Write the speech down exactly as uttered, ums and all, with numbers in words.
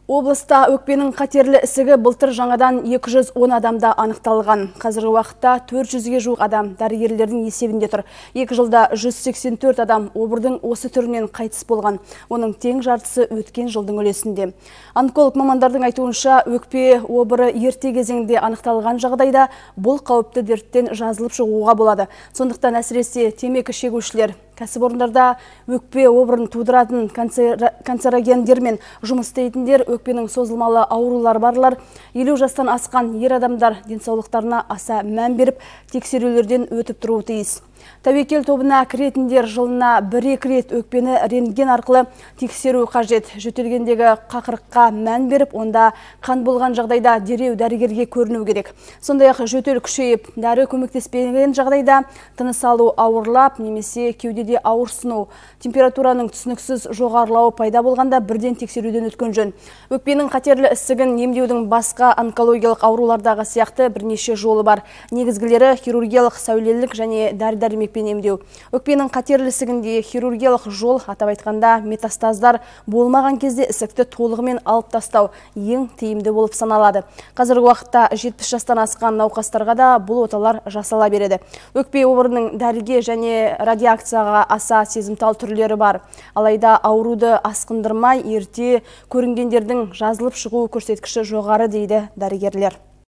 Облыста өкпенің қатерлі ісігі былтыр жаңадан екі жүз он адамда анықталған. Қазіргі уақытта төрт жүзге жуық адам дәрігерлердің есебінде тұр. Екі жылда жүз сексен төрт адам обырдың осы түрінен қайтыс болған. Оның тең жартысы өткен жылдың үлесінде. Онколог мамандардың айтуынша, өкпе обыры ерте кезеңде анықталған жағдайда бұл қауіпті дерттен жазылып шығуға болады. Сондықтан әсіресе темекі шегушілер, кәсіпорындарда өкпе обырын тудыратын канцерогендермен жұмыс істейтіндер, өкпенің созылмалы аурулар барлар, елу жастан асқан ер адамдар денсаулықтарына аса мән беріп, тексерулерден өтіп тұруы тиіс. Тәуекел тобына кіретіндер жылына бір-екі рет өкпені рентген арқылы тексеру қажет. Жөтелгендегі қақырыққа мән беріп, онда қан болған жағдайда дереу дәрігерге көріну керек. Сондай-ақ жөтел күшейіп, дәрі көмектеспеген жағдайда тыныс алу ауырлап, немесе кеудеде ауырсыну, температураның түсініксіз жоғарылауы пайда болғанда бірден тексеруден өткен жөн. Өкпенің қатерлі ісігін емдеудің басқа онкологиялық аурулардағы сияқты бірнеше жолы бар. Негізгілері хирургиялық, сәулелік және дәрі-дәрмекпен емдеу. Өкпенің қатерлі ісігінде хирургиялық жол, атап айтқанда метастаздар болмаған кезде ісікті толығымен алып тастау ең тиімді болып саналады. Қазіргі уақытта жетпіс жастан асқан науқастарға да бұл оталар жасала береді. Өкпе обырының дәріге және радиакцияға аса сезімтал түрлері бар. Алайда ауруды асқындырмай ерте көрінгендердің жазылып шығу көрсеткіші жоғары дейді дәрігерлер.